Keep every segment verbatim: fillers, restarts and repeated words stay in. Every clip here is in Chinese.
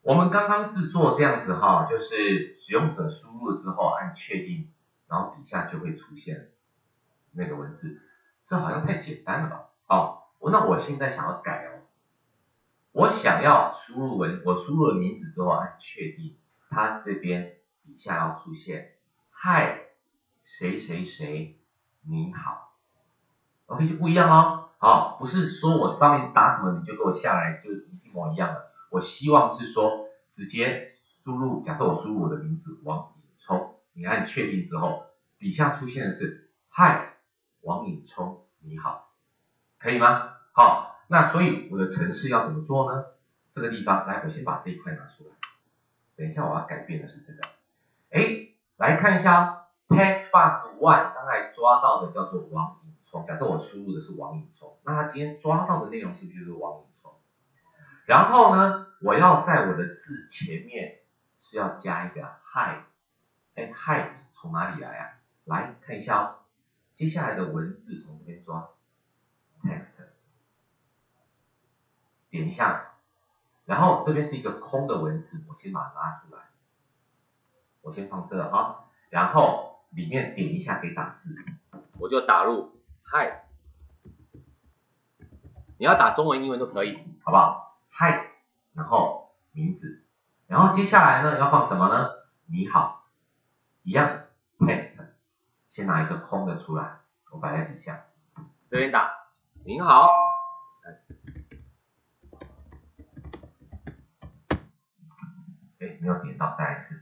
我们刚刚制作这样子哈，就是使用者输入了之后按确定，然后底下就会出现那个文字，这好像太简单了吧？好，那我现在想要改哦，我想要输入文，我输入了名字之后按确定，它这边底下要出现嗨谁谁谁你好 ，OK 就不一样哦，好，不是说我上面打什么你就给我下来就一模一样的。我希望是说，直接输入，假设我输入我的名字王颖聪，你按确定之后，底下出现的是嗨，王颖聪，你好，可以吗？好，那所以我的程式要怎么做呢？这个地方，来，我先把这一块拿出来，等一下我要改变的是这个，哎，来看一下 ，Text Bus One 刚才抓到的叫做王颖聪，假设我输入的是王颖聪，那他今天抓到的内容是不是就是王颖聪？然后呢，我要在我的字前面是要加一个 hi， 哎 hi 从哪里来啊？来看一下哦，接下来的文字从这边抓 ，text， 点一下，然后这边是一个空的文字，我先把它拉出来，我先放这哈，然后里面点一下给打字，我就打入 hi， 你要打中文、英文都可以，好不好？嗨，然后名字，然后接下来呢要放什么呢？你好，一样 text， 先拿一个空的出来，我摆在底下，这边打您好，哎，没有点到，再来一次，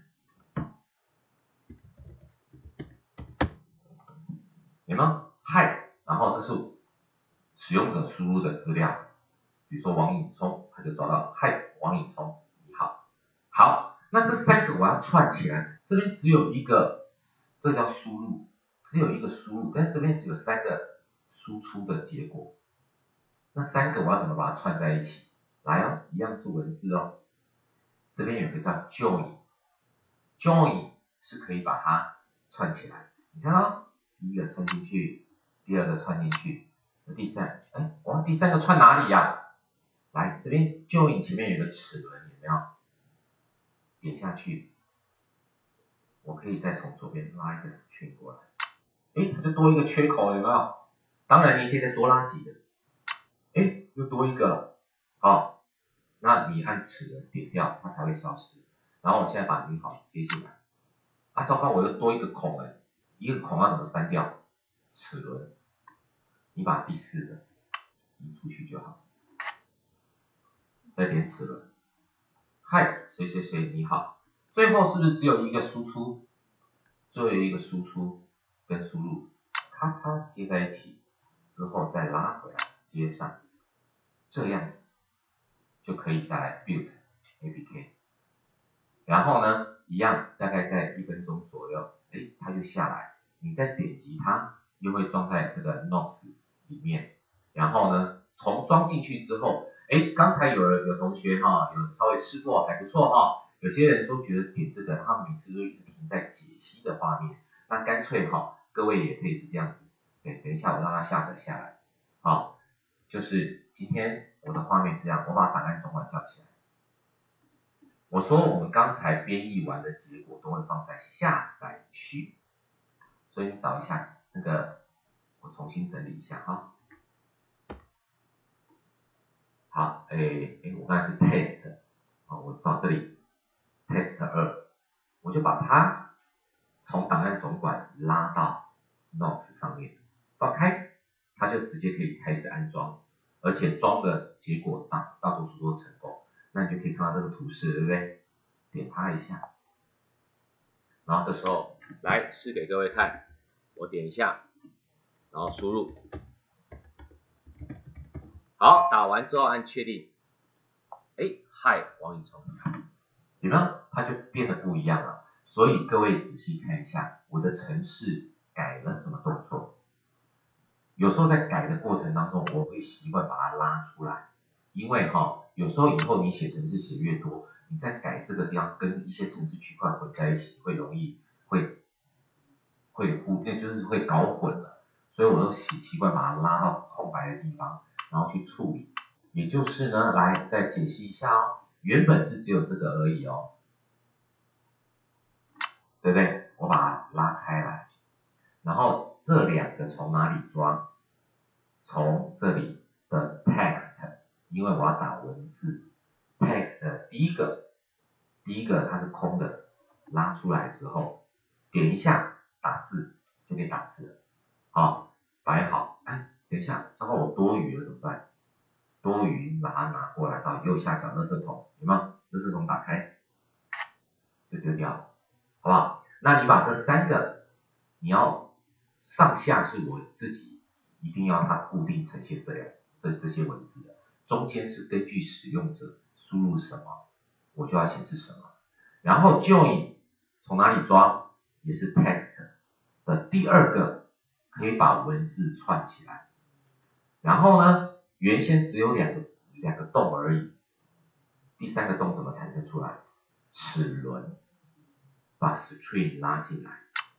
有没有？嗨，然后这是使用者输入的资料，比如说王颖聪，他就找到嗨，王颖聪，你好，好，那这三个我要串起来，这边只有一个，这叫输入，只有一个输入，但是这边只有三个输出的结果，那三个我要怎么把它串在一起？来哦，一样是文字哦，这边有个叫 join，join 是可以把它串起来，你看哦，第一个串进去，第二个串进去，第三，哎，哇，第三个串哪里呀？来，这边 join 前面有个齿轮，有没有？点下去，我可以再从左边拉一个 string 过来，哎，它就多一个缺口了，有没有？当然你也可以再多拉几个，哎，又多一个了，好，那你按齿轮点掉，它才会消失。然后我现在把你好接进来，啊，糟糕，我又多一个孔了，一个孔要怎么删掉？齿轮，你把第四个移出去就好，再点齿轮，嗨，谁谁谁你好，最后是不是只有一个输出？最后一个输出跟输入，咔嚓接在一起，之后再拉回来接上，这样子就可以再来 build A P K。然后呢，一样大概在一分钟左右，哎，它就下来，你再点击它，又会装在这个 Notes 里面。然后呢，从装进去之后，哎，刚才有人有同学哈，有稍微试过还不错哈。有些人说觉得点这个，他们每次都一直停在解析的画面，那干脆哈，各位也可以是这样子，对，等一下我让它下载下来，好，就是今天我的画面是这样，我把档案总管叫起来。我说我们刚才编译完的结果都会放在下载区，所以你找一下那个，我重新整理一下哈。好，哎哎，我刚才是 test， 好，我找这里 test 二，我就把它从档案总管拉到 Notes 上面，放开，它就直接可以开始安装，而且装的结果大大多数都成功。那你就可以看到这个图示，对不对？点它一下，然后这时候来试给各位看，我点一下，然后输入，好，打完之后按确定，哎，嗨，王颖聪，有没有？它就变得不一样了。所以各位仔细看一下，我的程式改了什么动作？有时候在改的过程当中，我会习惯把它拉出来，因为哈，有时候以后你写程式写越多，你在改这个地方跟一些程式区块混在一起，会容易会会忽略，就是会搞混了。所以我都习习惯把它拉到空白的地方，然后去处理。也就是呢，来再解析一下哦， 原本是只有这个而已哦，对不对？我把它拉开来，然后这两个从哪里抓？从这里的 text， 因为我要打文字 ，text 第一个，第一个它是空的，拉出来之后，点一下打字就可以打字了。好，摆好，哎，等一下，糟糕，我多余了怎么办？多余把它拿过来到右下角垃圾桶，有没有？垃圾桶打开，就丢掉了，好不好？那你把这三个，你要上下是我自己一定要它固定呈现这两这这些文字的，中间是根据使用者输入什么，我就要显示什么。然后 join 从哪里抓，也是 text 的第二个，可以把文字串起来。然后呢，原先只有两个两个洞而已，第三个洞怎么产生出来？齿轮把 string 拉进来，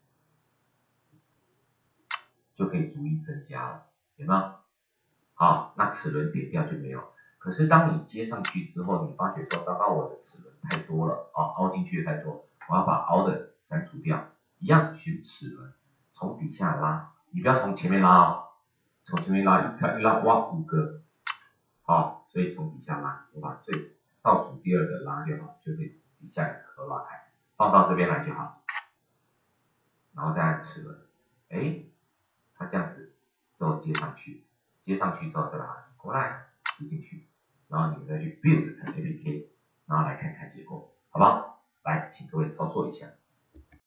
就可以逐一增加了，有没有？好，那齿轮点掉就没有。可是当你接上去之后，你发觉说，糟糕，我的齿轮太多了，啊，凹进去的太多，我要把凹的删除掉。一样选齿轮，从底下拉，你不要从前面拉哦，从前面拉一条一拉，哇，五个，好，所以从底下拉，我把最倒数第二个拉就好，就可以底下两个都拉开，放到这边来就好，然后再按齿轮，哎，它这样子之后接上去，接上去之后再把它移过来，接进去，然后你们再去 build 成 A P K， 然后来看看结果，好不好？来，请各位操作一下。